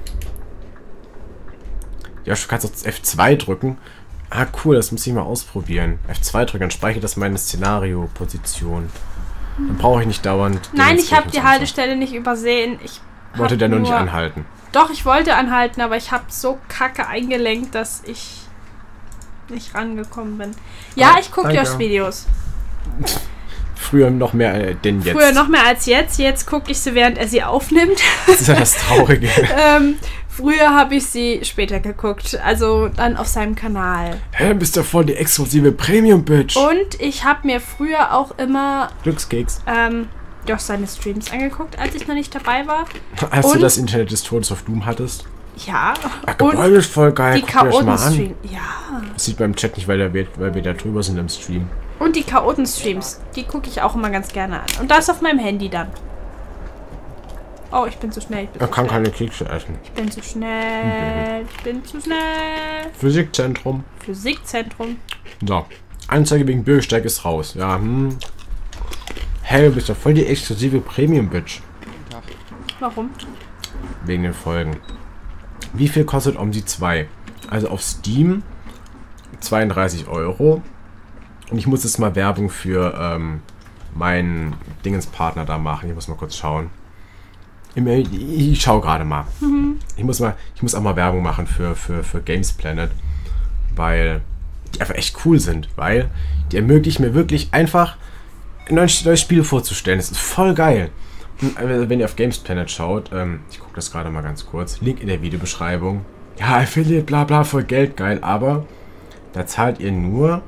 A: Ja, du kannst auch F2 drücken. Ah, cool, das muss ich mal ausprobieren. F2 drücken, dann speichere das meine Szenario-Position. Dann brauche ich nicht dauernd...
B: Nein, ich habe die Haltestelle nicht übersehen. Ich
A: wollte der nur nicht anhalten.
B: Doch, ich wollte anhalten, aber ich habe so kacke eingelenkt, dass ich nicht rangekommen bin. Ja, ich gucke die aus Videos.
A: Früher noch mehr denn jetzt.
B: Früher noch mehr als jetzt. Jetzt gucke ich sie, während er sie aufnimmt.
A: Das ist ja das Traurige.
B: Früher habe ich sie später geguckt. Also dann auf seinem Kanal.
A: Hä, bist du voll die exklusive Premium-Bitch.
B: Und ich habe mir früher auch immer...
A: Glückskeks.
B: Doch seine Streams angeguckt, als ich noch nicht dabei war.
A: Als du das Internet des Todes auf Doom hattest?
B: Ja.
A: Ach, Gebäude ist voll geil.
B: Die Chaoten-Stream. Ja.
A: Das sieht beim Chat nicht, weil wir da drüber sind im Stream.
B: Und die Chaoten-Streams. Die gucke ich auch immer ganz gerne an. Und das auf meinem Handy dann. Oh, ich bin zu schnell.
A: Er kann keine Kekse essen.
B: Ich bin zu schnell. Ich bin zu schnell.
A: Physikzentrum.
B: Physikzentrum.
A: So. Anzeige wegen Bürgersteig ist raus. Ja, Hey, du bist doch voll die exklusive Premium-Bitch.
B: Warum?
A: Wegen den Folgen. Wie viel kostet Omsi 2? Also auf Steam 32 €. Und ich muss jetzt mal Werbung für meinen Dingenspartner da machen. Ich muss mal kurz schauen. Ich schaue gerade mal. Ich muss auch mal Werbung machen für Games Planet, weil die einfach echt cool sind, weil die ermöglichen mir wirklich einfach neue Spiele vorzustellen. Das ist voll geil. Und wenn ihr auf Games Planet schaut, ich gucke das gerade mal ganz kurz, Link in der Videobeschreibung. Ja, Affiliate, bla bla, voll Geld, geil, aber da zahlt ihr nur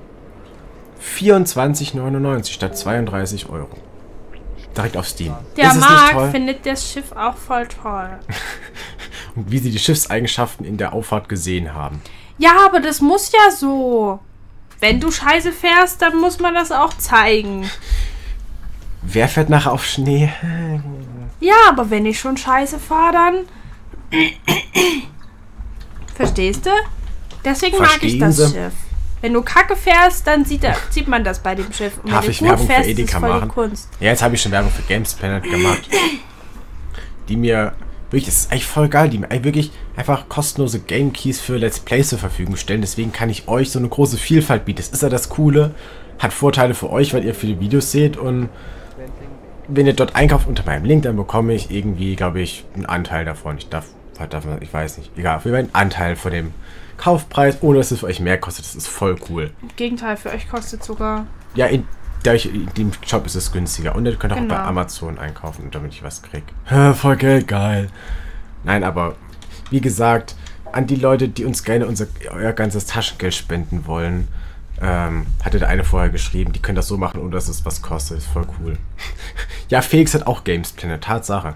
A: 24,99 statt 32 Euro. Direkt auf Steam.
B: Der Marc findet das Schiff auch voll toll.
A: Und wie sie die Schiffseigenschaften in der Auffahrt gesehen haben.
B: Ja, aber das muss ja so. Wenn du scheiße fährst, dann muss man das auch zeigen.
A: Wer fährt nachher auf Schnee?
B: Ja, aber wenn ich schon scheiße fahre, dann... Verstehst du? Deswegen mag ich das Schiff. Wenn du Kacke fährst, dann sieht man das bei dem Schiff. Und
A: Darf
B: wenn
A: ich
B: du gut
A: Werbung
B: fährst,
A: für Edeka
B: ist voll die
A: machen?
B: Kunst.
A: Ja, jetzt habe ich schon Werbung für Games Planet gemacht. Die mir wirklich, das ist eigentlich voll geil, die mir wirklich einfach kostenlose Game Keys für Let's Plays zur Verfügung stellen. Deswegen kann ich euch so eine große Vielfalt bieten. Das ist ja das Coole. Hat Vorteile für euch, weil ihr viele Videos seht. Und wenn ihr dort einkauft unter meinem Link, dann bekomme ich irgendwie, glaube ich, einen Anteil davon. Ich weiß nicht. Egal, für einen Anteil von dem Kaufpreis, ohne dass es für euch mehr kostet. Das ist voll cool.
B: Im Gegenteil, für euch kostet sogar...
A: Ja, in dem Shop ist es günstiger. Und ihr könnt auch bei Amazon einkaufen, damit ich was kriege. Voll Geld, geil. Nein, aber wie gesagt, an die Leute, die uns gerne euer ganzes Taschengeld spenden wollen, hatte der eine vorher geschrieben, die können das so machen, ohne dass es was kostet. Ist voll cool. Ja, Felix hat auch Games Planet, Tatsache.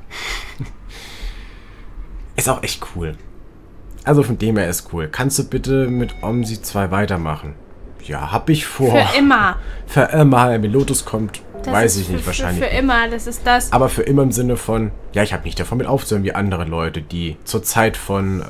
A: Ist auch echt cool. Also von dem her ist cool. Kannst du bitte mit OMSI 2 weitermachen? Ja, hab ich vor.
B: Für immer.
A: Für immer. Wenn Lotus kommt,
B: das
A: weiß ich nicht, wahrscheinlich.
B: Für immer, das ist das.
A: Aber für immer im Sinne von, ja, ich habe nicht davon mit aufzuhören, wie andere Leute, die zur Zeit von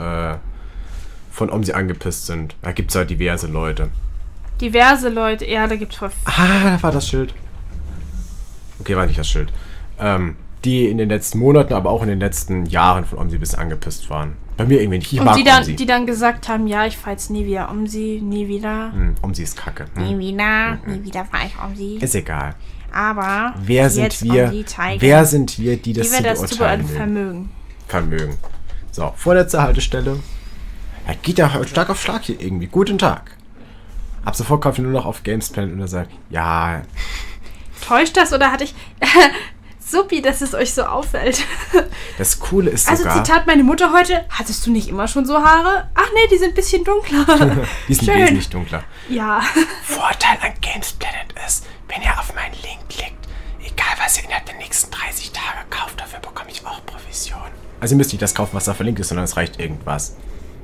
A: OMSI angepisst sind. Da gibt es halt diverse Leute.
B: Diverse Leute, ja, da gibt's voll.
A: Da war das Schild. Okay, war nicht das Schild. Die in den letzten Monaten, aber auch in den letzten Jahren von OMSI ein bisschen angepisst waren. Bei mir irgendwie nicht. Ich mag OMSI.
B: Die dann gesagt haben, ja, ich fahr jetzt nie wieder OMSI, nie wieder.
A: OMSI ist kacke.
B: Nie wieder fahr ich OMSI.
A: Ist egal.
B: Aber
A: wer sind wir, die das zu beurteilen vermögen. So, vorletzte Haltestelle. Er geht ja stark auf Schlag hier irgendwie. Guten Tag. Ab sofort kaufe ich nur noch auf Games Planet und er sagt, ja.
B: Täuscht das oder hatte ich... Supi, dass es euch so auffällt.
A: Das Coole ist sogar...
B: Also Zitat meine Mutter heute, hattest du nicht immer schon so Haare? Ach nee, die sind ein bisschen dunkler.
A: Die sind wesentlich dunkler.
B: Ja.
A: Vorteil an Games Planet ist, wenn ihr auf meinen Link klickt, egal was ihr innerhalb der nächsten 30 Tage kauft, dafür bekomme ich auch Provision. Also ihr müsst nicht das kaufen, was da verlinkt ist, sondern es reicht irgendwas.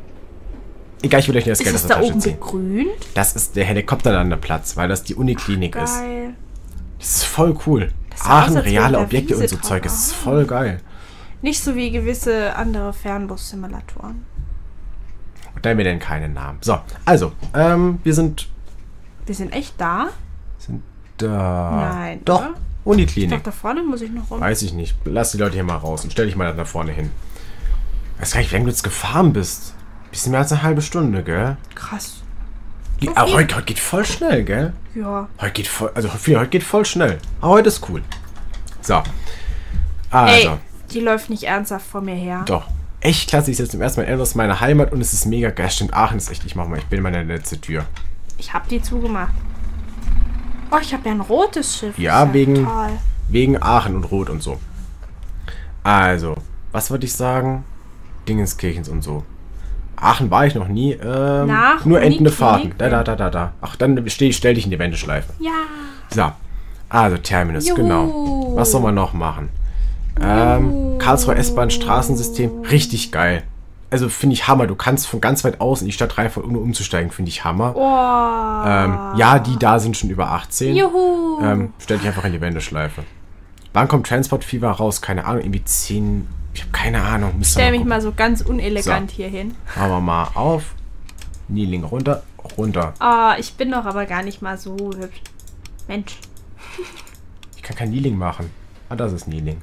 A: Egal, ich will euch nicht das Geld aus der Tasche ziehen.
B: Ist das da oben begrünt?
A: Das ist der Helikopterlandeplatz, weil das die Uniklinik ist.
B: Geil.
A: Das ist voll cool. Aachen, reale Objekte und so Zeug. Das ist voll geil.
B: Nicht so wie gewisse andere Fernbus-Simulatoren.
A: Nennen wir denn keinen Namen. So, also, wir sind...
B: Wir sind echt da?
A: Sind da...
B: Nein,
A: doch,
B: oder?
A: Uniklinik.
B: Ich dachte, da vorne muss ich noch rum.
A: Weiß ich nicht. Lass die Leute hier mal raus und stell dich mal da vorne hin. Ich weiß gar nicht, wie lange du jetzt gefahren bist. Bisschen mehr als eine halbe Stunde, gell?
B: Krass.
A: So aber heute geht voll schnell, gell?
B: Ja.
A: Heute geht voll schnell. Aber heute ist cool. So. Also.
B: Ey, die läuft nicht ernsthaft vor mir her.
A: Doch. Echt klasse. Ich jetzt zum ersten Mal in meine Heimat und es ist mega geil. Stimmt, Aachen ist echt. Ich bin meine letzte Tür.
B: Ich hab die zugemacht. Oh, ich habe ja ein rotes Schiff.
A: Ja, wegen Aachen und Rot und so. Also, was wollte ich sagen? Dingenskirchens und so. Aachen war ich noch nie. Nur endende Fahrten. Da. Ach, dann stell dich in die Wendeschleife.
B: Ja.
A: So. Also, Terminus,
B: Juhu.
A: Genau. Was soll man noch machen? Karlsruher S-Bahn, Straßensystem. Richtig geil. Also, finde ich Hammer. Du kannst von ganz weit außen in die Stadt reinfahren, ohne umzusteigen. Finde ich Hammer.
B: Oh.
A: Ja, die da sind schon über 18.
B: Juhu.
A: Stell dich einfach in die Wendeschleife. Wann kommt Transport Fever raus? Keine Ahnung. Irgendwie 10... Ich habe keine Ahnung.
B: Stell mich mal so ganz unelegant hier hin.
A: Machen wir mal auf. Kneeling runter.
B: Ah, ich bin doch aber gar nicht mal so hübsch. Mensch.
A: Ich kann kein Kneeling machen. Ah, das ist Kneeling.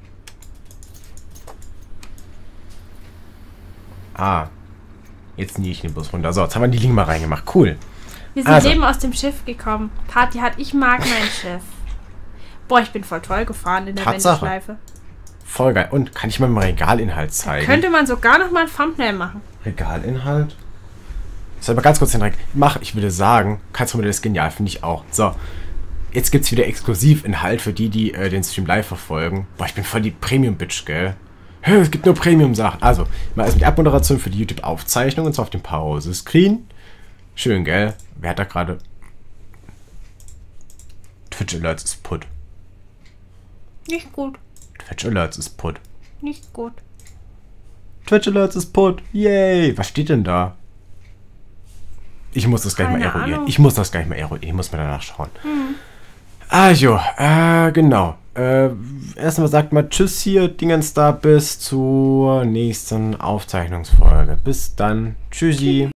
A: Ah. Jetzt knee ich den Bus runter. So, jetzt haben wir Kneeling mal reingemacht. Cool.
B: Wir sind eben aus dem Schiff gekommen. Party hat, ich mag mein Schiff. Boah, ich bin voll toll gefahren in der Wendeschleife.
A: Voll geil. Und kann ich mal meinen Regalinhalt zeigen?
B: Könnte man sogar noch mal ein Thumbnail machen.
A: Regalinhalt? Soll ich mal ganz kurz den ich würde sagen, Katzenmodell ist genial, finde ich auch. So, jetzt gibt es wieder Exklusivinhalt für die, die den Stream live verfolgen. Boah, ich bin voll die Premium-Bitch, gell? Es gibt nur Premium-Sachen. Also, mal erst mit der Abmoderation für die YouTube-Aufzeichnung und zwar auf dem Pause-Screen. Schön, gell? Wer hat da gerade... Twitch Alerts ist put.
B: Nicht gut.
A: Twitch Alerts ist put.
B: Nicht gut.
A: Twitch Alerts ist put. Yay! Was steht denn da? Ich muss das gleich mal
B: Keine
A: eruieren.
B: Ahnung.
A: Ich muss mir danach schauen. Also, genau. Erstmal sagt mal Tschüss hier, Dingens da, bis zur nächsten Aufzeichnungsfolge. Bis dann. Tschüssi.